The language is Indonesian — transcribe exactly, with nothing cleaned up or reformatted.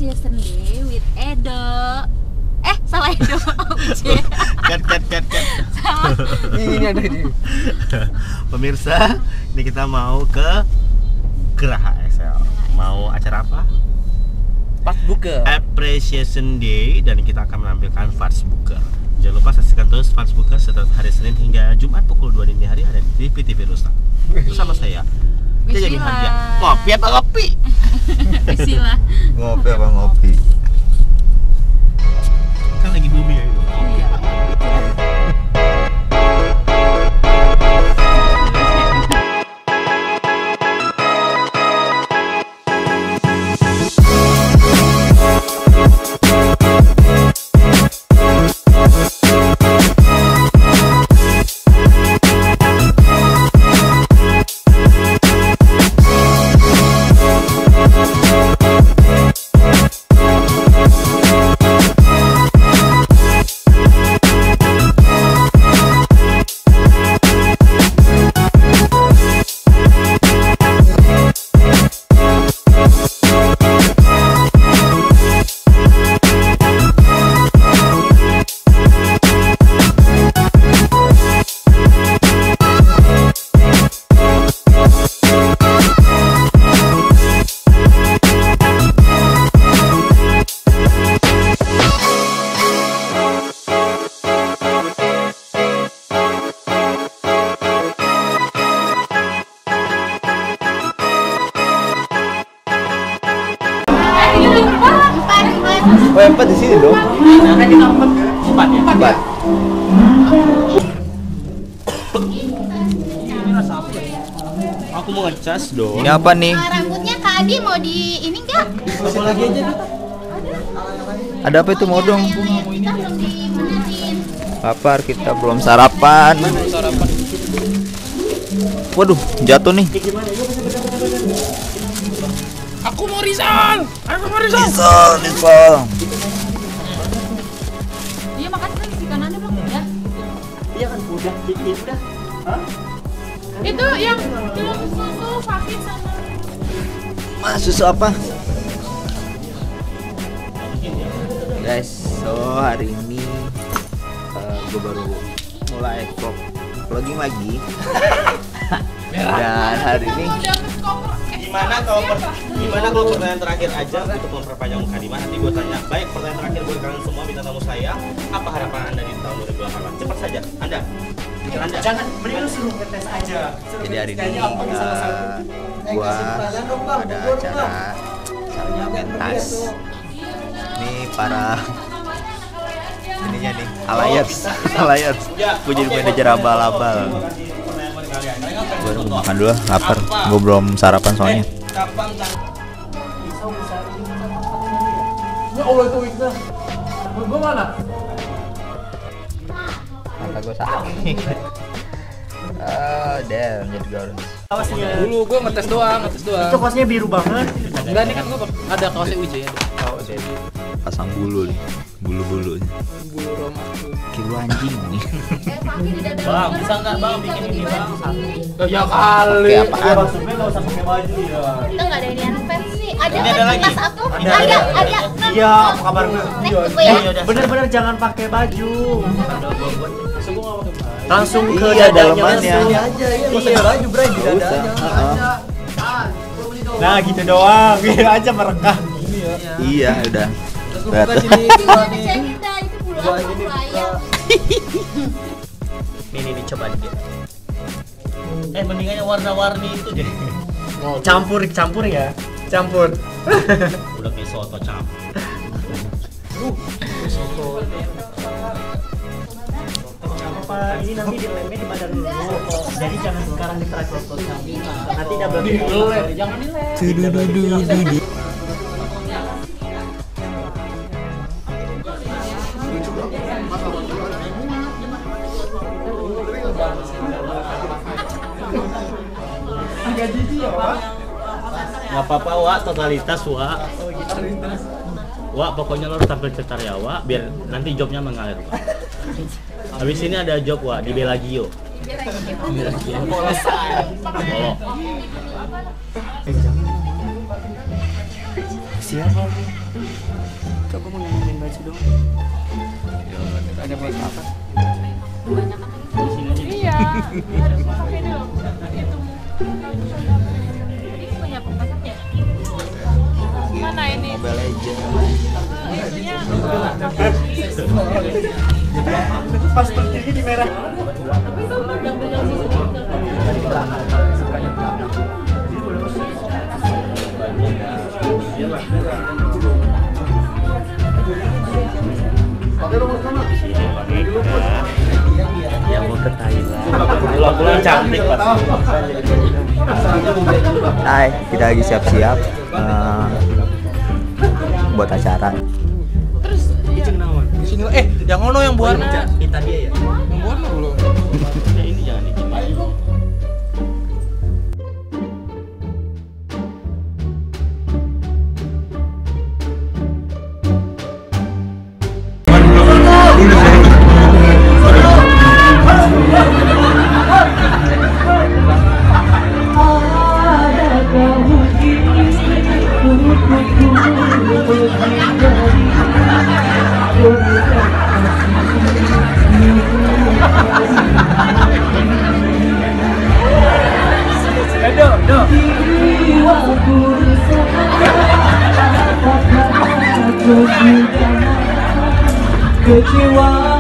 Appreciation Day with Edo. Eh, salah Edo. Cut, cut, cut, cut. Ini ada di. Pemirsa, ini kita mau ke Geraha X L. Mau acara apa? Pas buka. Appreciation Day, dan kita akan menampilkan Fast Buka. Jangan lupa saksikan terus Fast Buka setiap hari Senin hingga Jumat pukul dua dini hari ada di T V T V Rusak. Bersama saya. Jadi hadiah. Ngopi apa ngopi? Bismillah. Ngopi apa ngopi? Kan lagi booming ya itu. Iya. Oh, empat di sini dong. Kan kita empat, empat ya. Empat. Aku mau ngecas dong. Ini apa nih? Uh, rambutnya Kak Adi mau di ini enggak? Masih lagi aja nih. Ada apa itu modong? Yang lihat kita belum dimenerin. Lapar, kita belum sarapan. Sarapan. Waduh, jatuh nih. Aku mau Rizal. Aku mau Rizal. Nisal, Nisal. Iya, makasih kan isi kanannya belum udah. Iya kan udah, dikit udah. Hah? Itu yang belum susu vaksin sama. Mas, susu apa? Guys, so hari ini uh, gue baru mulai vlog vlogging lagi. Dan hari ini Gimana kalau per, gimana kalau pertanyaan terakhir aja untuk memperpanjang muka di mana? Nanti gue tanya. Baik, pertanyaan terakhir buat kalian semua bintang tamu saya. Apa harapan Anda di tahun dua ribu delapan belas? Cepat saja. Anda. Anda. Jangan, mending lu suruh ngetes aja. Suruh jadi hari ini ngetes apa bisa uh, masalah. gua ada acara misalnya pentas. Ini para ininya nih, alayats, alayats. Gue jadi manajer abal-abal. Gue mau makan dulu, lapar. Gue belum sarapan soalnya. Ya Allah itu Wigna. Gua mana? Mata gue sakit. Ah, damn, jadi garis. Kaosnya. Dulu gua ngetes doang, ngetes doang. Itu kaosnya biru banget. Enggak nih kan gua ada kaosnya Wijay ada. Pasang bulu nih, bulu-bulunya. Bulu Roma. Kilo anjing nih. Bang, bisa nggak bang bikin ini bang? Ya kali. Kayak apaan? Maksudnya nggak usah pakai baju ya. Kita nggak ada inian fans sih. Ada Ini ada kan lagi. tas aku? Ada, Ada, ada, ada. Iya, apa kabar gue? Next buku ya. Bener-bener jangan pakai baju. Langsung ke Iya, dadanya dalamannya. langsung. Aja, iya. Nggak usah baju, Bray, di Nggak usah. dadanya. Heeh. Nah, gitu doang. Gitu aja merekah. Iya, udah. Terus gua buka sini dua nih. Cerita itu bulu apa bulu ayam. Nih nih nih coba dikit. Eh mendingannya warna-warni itu deh. Campur, campur ya. Campur. Udah kayak soto campur. Apa ini nanti dilemnya di badan dulu. Jadi jangan sekarang di track lotosnya. Nanti dia belum Dilem, jangan dilem. Agak jijik ya, Pak. Nggak apa-apa Wak, totalitas Wak. Wak, pokoknya lo harus tampil cetar ya Wak, biar nanti jobnya mengalir Wak. Habis ini ada job Wak, di Belagio. Belagio. Polo. Siapa? Coba mau nemenin baju dong. Ada buat apa? Iya, harus pakai dulu. Itu ini punya pemasak ya? Mana ini? Mobile Legends. Eh, itunya Pas pentingnya di merah. Yang mau ke Thailand. Pulang-pulang cantik pasti. Hai, kita lagi siap-siap eh, buat acara. terus ya, Di sini eh yang ono yang buana. Kita dia ya. Yang buana belum. Ya ini jangan dikipas. Kecewa